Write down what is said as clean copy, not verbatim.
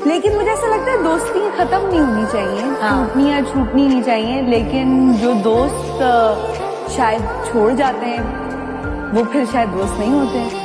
लेकिन मुझे ऐसा लगता है दोस्ती खत्म नहीं होनी चाहिए, टूटनी या छूटनी नहीं चाहिए, लेकिन जो दोस्त शायद छोड़ जाते हैं वो फिर शायद दोस्त नहीं होते हैं।